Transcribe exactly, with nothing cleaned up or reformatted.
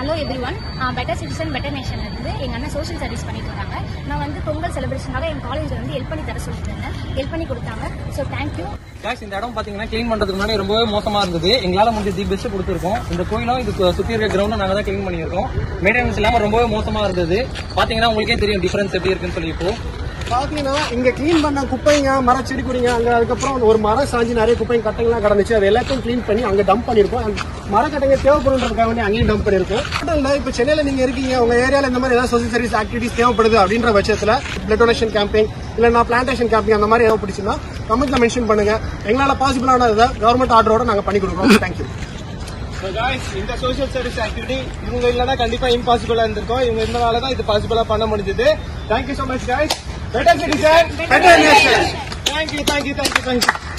Hello everyone, better citizen better nation இருந்து எங்கள் அண்ணன் சோஷியல் சர்வீஸ் பண்ணிட்டு வராங்க. நான் வந்து பொங்கல் செலிப்ரேஷனாக எங்கள் காலேஜில் வந்து ஹெல்ப் பண்ணி தர சொல்லிட்டு இருந்தேன். ஹெல்ப் பண்ணி கொடுத்தாங்க. So thank you. கேஷ் இந்த இடம் பார்த்தீங்கன்னா க்ளீன் பண்ணுறதுக்கு முன்னாடி ரொம்பவே மோசமாக இருந்தது. எங்களால் முடிஞ்ச தி பெஸ்ட் கொடுத்துருக்கோம். இந்த கோயிலும் இது சுற்றி இருக்க கிரௌண்டும் நாங்கள் தான் க்ளீன் பண்ணியிருக்கோம். மெயின்டெனன்ஸ் இல்லாமல் ரொம்பவே மோசமாக இருந்தது. பார்த்தீங்கன்னா உங்களுக்கே தெரியும் டிஃபரன்ஸ் எப்படி இருக்குன்னு சொல்லி. இப்போ பாத்தீங்கன்னா இங்க கிளீன் பண்ண குப்பைங்க, மர செடி கொடிங்க, அங்க அதுக்கப்புறம் ஒரு மரம் சாஞ்சி நிறைய குப்பைங்க கட்டைங்கெல்லாம் கடந்துச்சு. அது எல்லாத்தையும் கிளீன் பண்ணி அங்க டம்ப் பண்ணிருக்கோம். மரக்கட்டைங்க தேவைப்படுறதுக்காக வேண்டி அங்கேயும் டம்ப் பண்ணிருக்கோம். இப்ப சென்னையில நீங்க இருக்கீங்க, உங்க ஏரியால இந்த மாதிரி ஏதாவது சோசியல் சர்வீஸ் ஆக்டிவிட்டிஸ் தேவைப்படுது அப்படின்ற பட்சத்துல பிளட் டொனேஷன் கேம்பிங் இல்லைன்னா பிளான்டேஷன் கேம்பிங் அந்த மாதிரி தேவைப்படுச்சுன்னா கமெண்ட்ல மென்ஷன் பண்ணுங்க. எங்களால பாசிபிளான இதை கவர்மெண்ட் ஆர்டரோட நாங்க பண்ணி கொடுக்குறோம். தேங்க்யூ. இந்த சோசியல் சர்வீஸ் ஆக்டிவிட்டி இவங்க இல்லைன்னா கண்டிப்பா இம்பாசிபிளா இருந்திருக்கும். இவங்க இருந்தனாலதான் இது பாசிபிளா பண்ண முடிஞ்சது. Thank you so much guys. Better citizen, better nation. Thank you, thank you, thank you, thank you.